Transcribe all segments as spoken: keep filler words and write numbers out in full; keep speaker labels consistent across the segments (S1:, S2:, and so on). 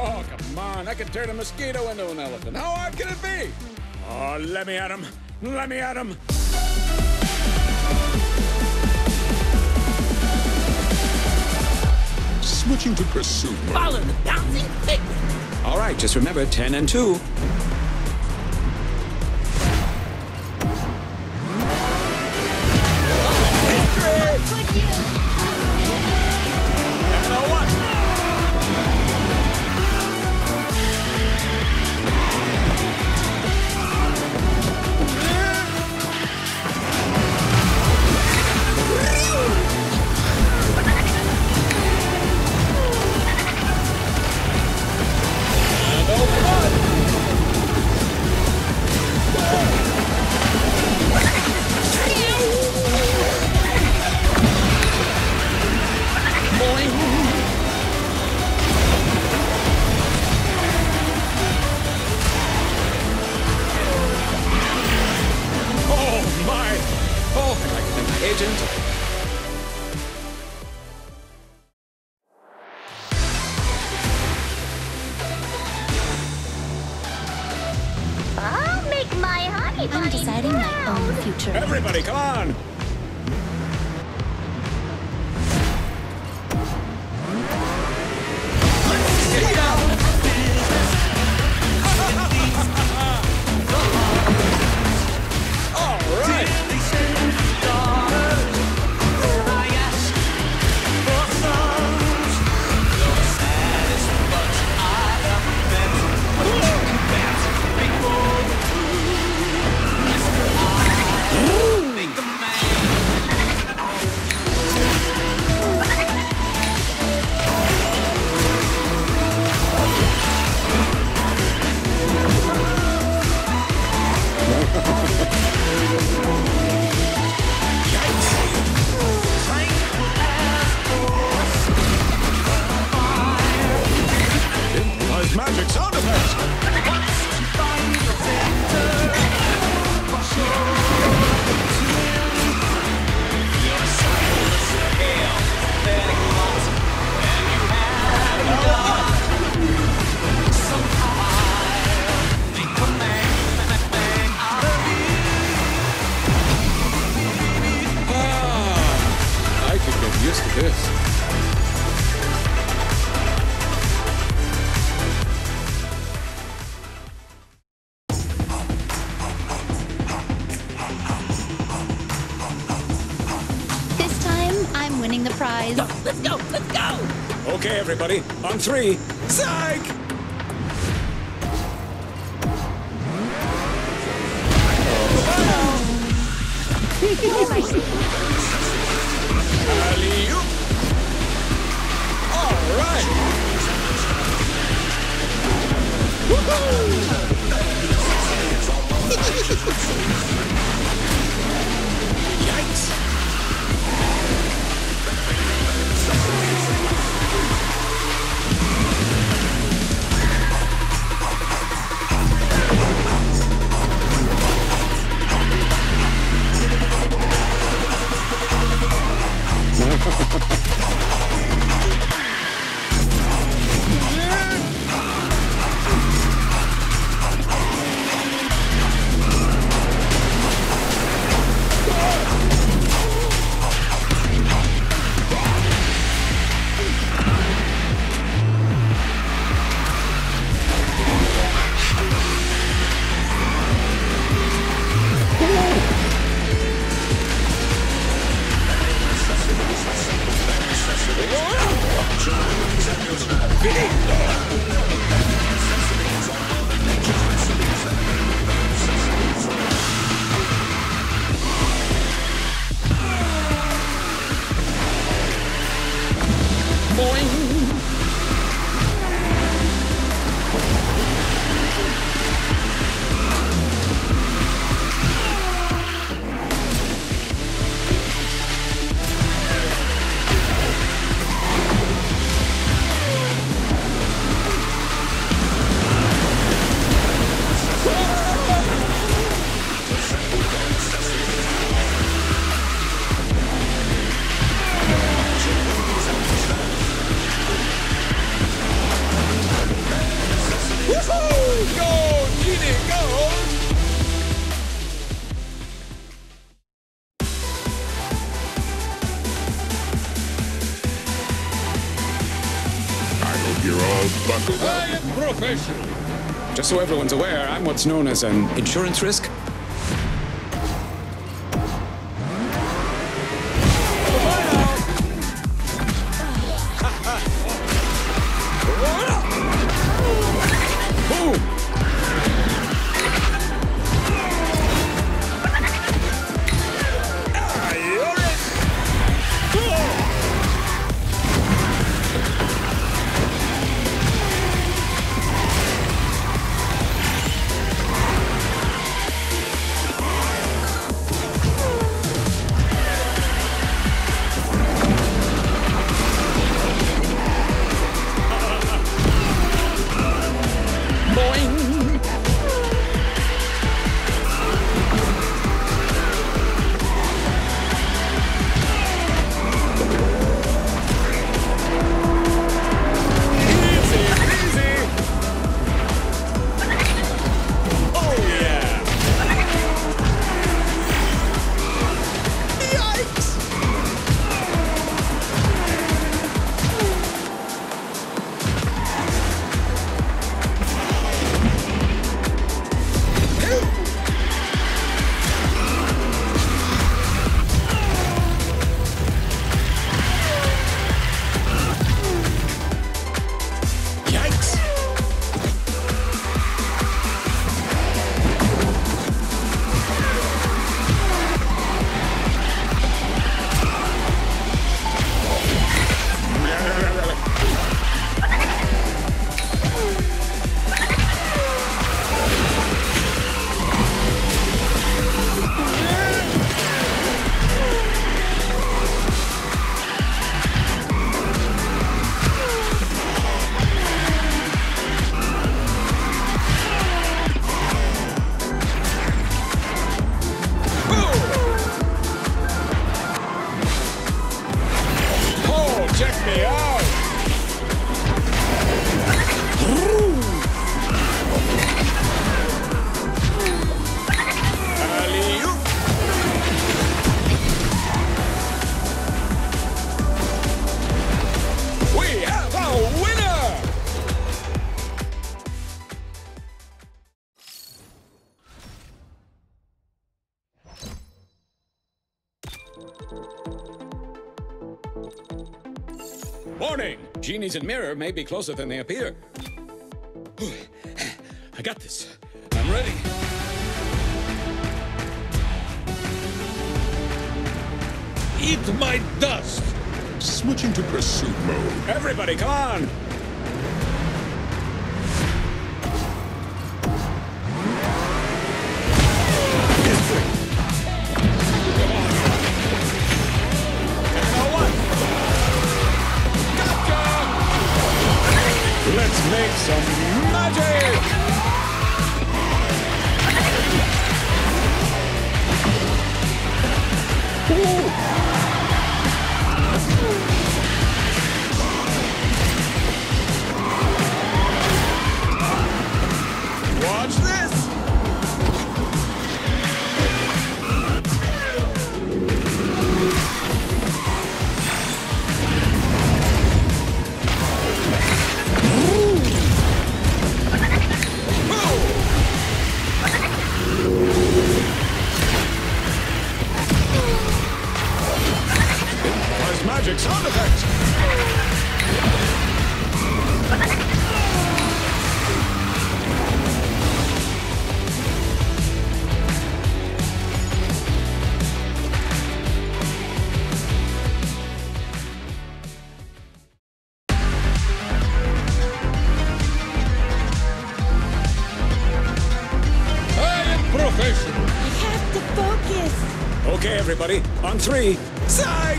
S1: Oh, come on. I can turn a mosquito into an elephant. How hard can it be? Oh, let me at him. Let me at him.
S2: Switching to pursuit mode.
S3: Follow the bouncing figure.
S1: All right, just remember ten and two.
S4: I'm deciding my own future.
S1: Everybody, come on! Magic sound effects! Ah, I could get used to this.
S4: I'm winning the prize.
S3: Go, let's go, let's go!
S1: Okay, everybody, on three. Psych! Alley-oop! All right! Yikes!
S2: You're all buckled up.
S1: I am professional. Just so everyone's aware, I'm what's known as an insurance risk. Warning! Genies in mirror may be closer than they appear. I got this. I'm ready.
S2: Eat my dust! Switching to pursuit mode.
S1: Everybody, come on! Let's make some magic! Ooh. Watch this! Magic sound effects! I am professional!
S3: I have to focus!
S1: Okay, everybody, on three. Psych!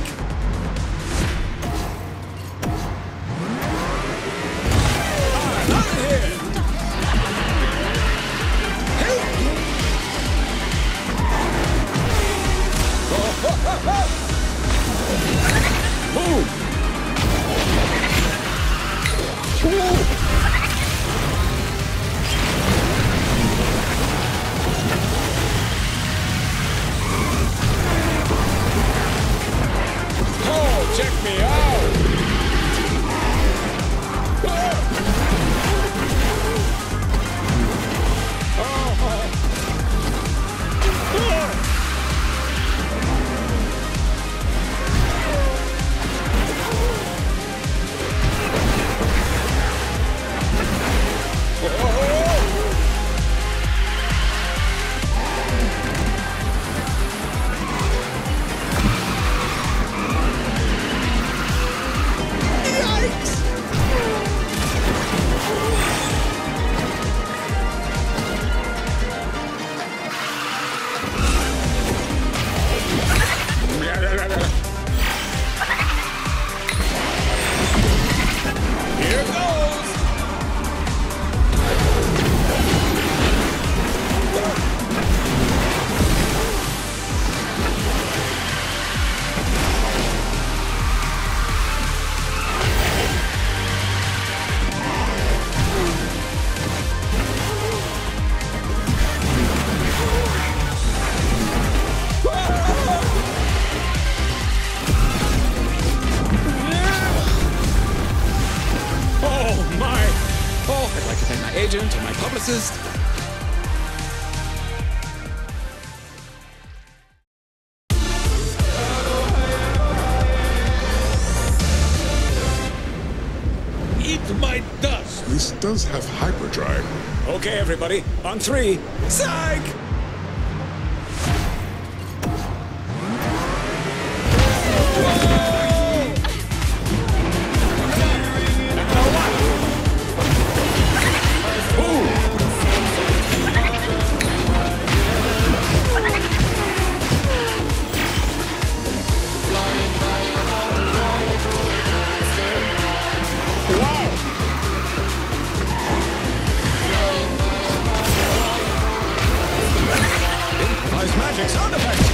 S1: agent or my publicist.
S2: Eat my dust!
S5: This does have hyperdrive.
S1: Okay, everybody, on three. Psych! Magic sound effects!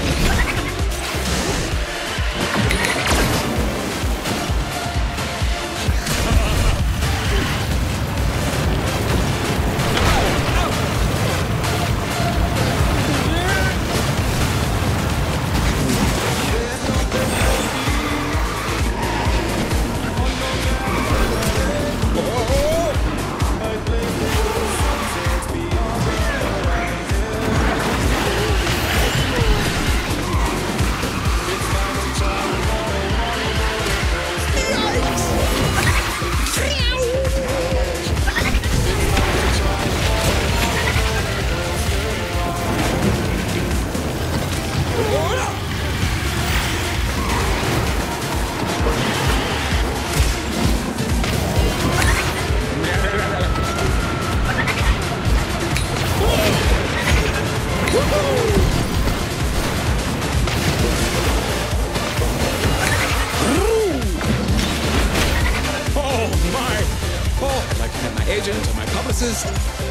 S1: Agent or my publicist.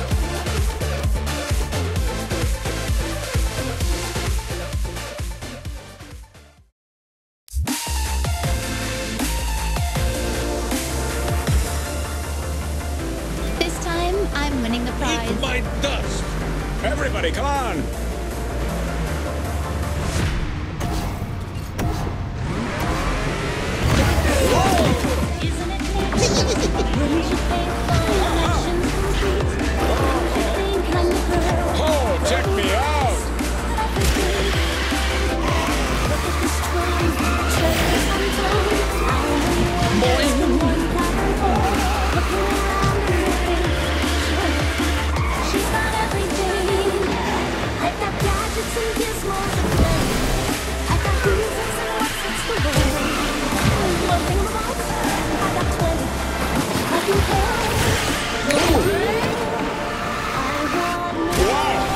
S4: This time, I'm winning the prize.
S2: Eat my dust!
S1: Everybody, come on! Oh, check me out!
S3: She's got everything. I've got gadgets and gizmos and things. I've got reasons and what's it's the world. One thing about I got twenty. I can tell. I want more.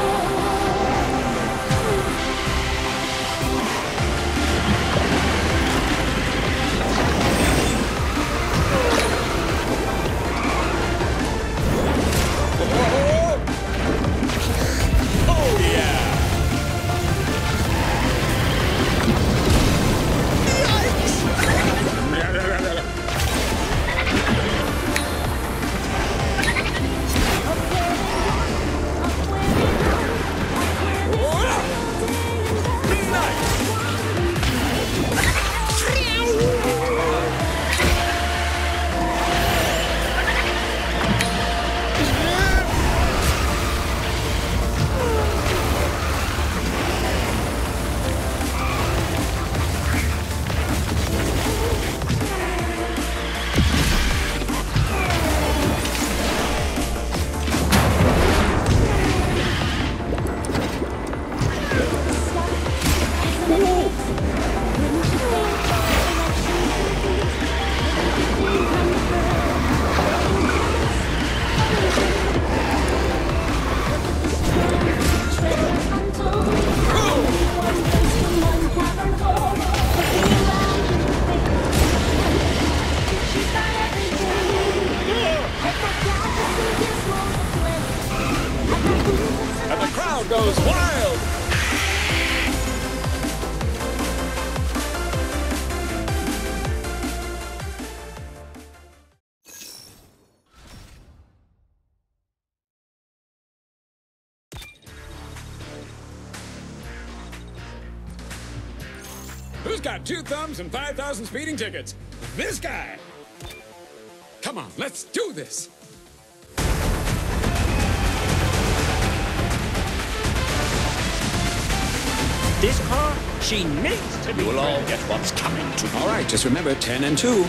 S1: Oh, yeah! And the crowd goes wild! Who's got two thumbs and five thousand speeding tickets? This guy! Come on, let's do this!
S6: This car, she needs to be.
S2: You will all get what's coming to you.
S1: All right, just remember ten and two.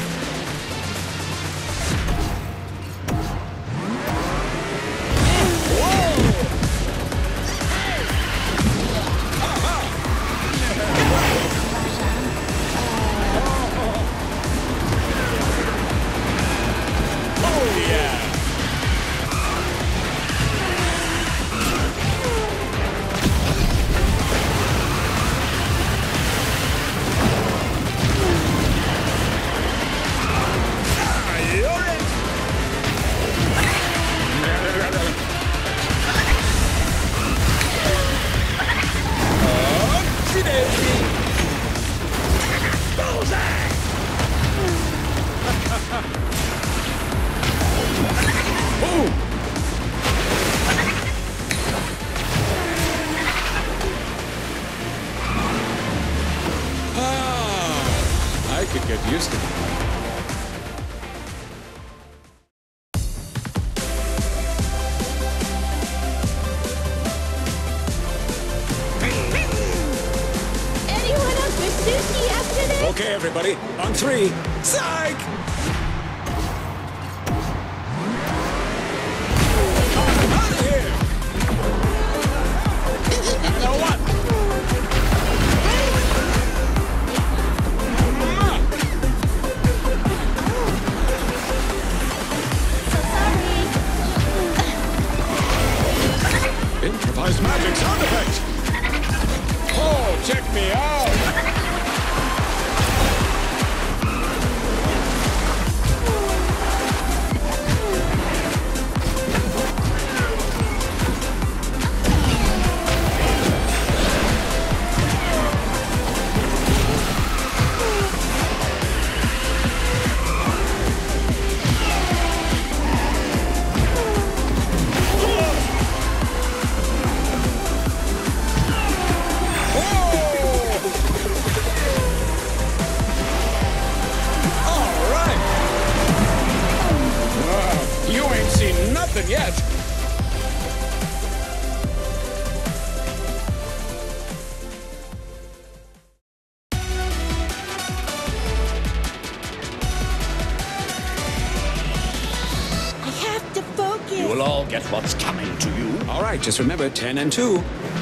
S1: I could get used to it.
S3: Anyone up for sushi after this?
S1: Okay, everybody, on three. Psych! Out of here! You know what?
S3: So sorry.
S1: Improvised magic sound effects. Oh, check me out! Nothing yet.
S3: I have to focus.
S2: You will all get what's coming to you.
S1: All right, just remember ten and two.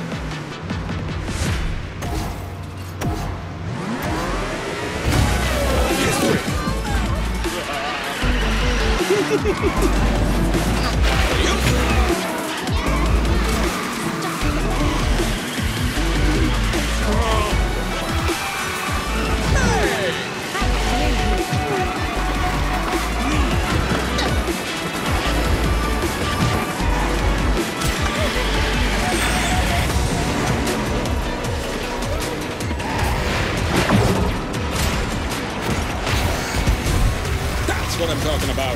S1: That's what I'm talking about.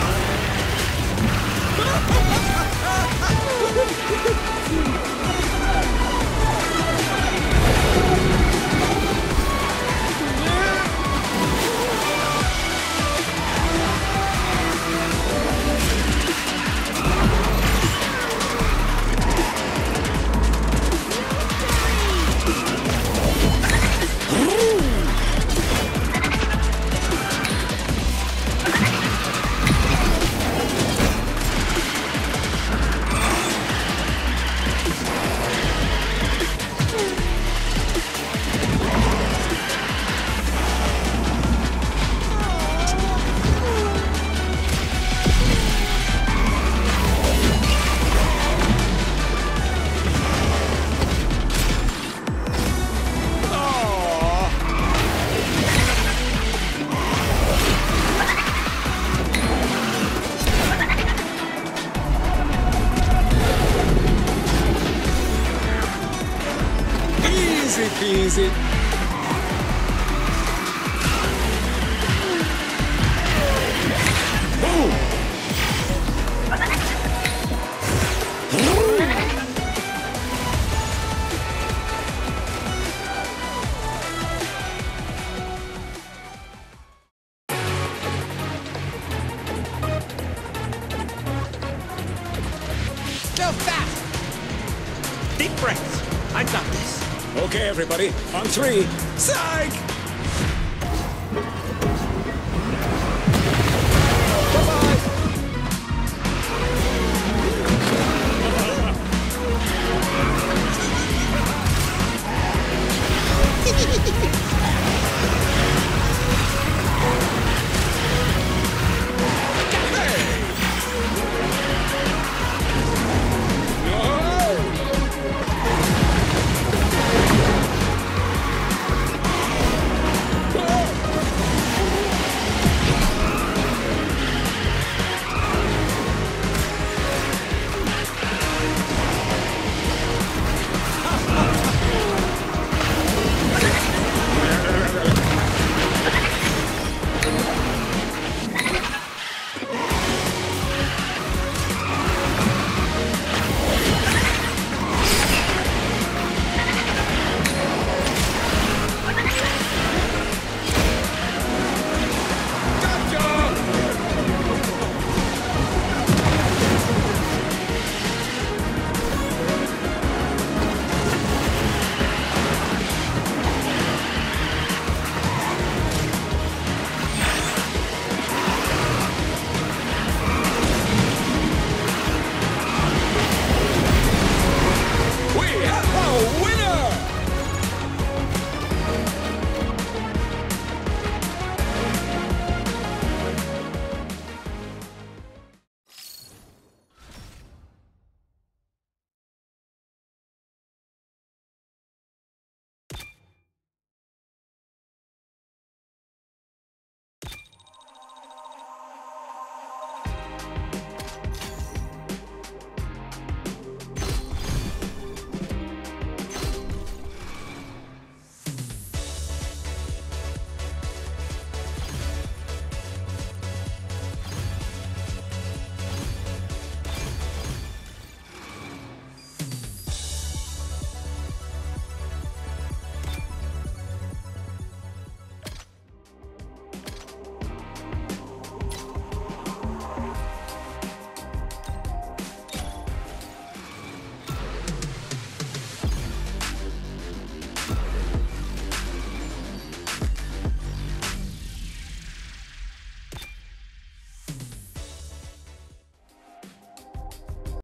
S1: Easy peasy.
S6: Go fast. Deep breaths. I got this.
S1: Okay, everybody, on three. Psych!